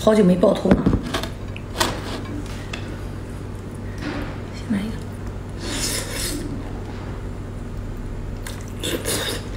好久没爆头了。先来一个。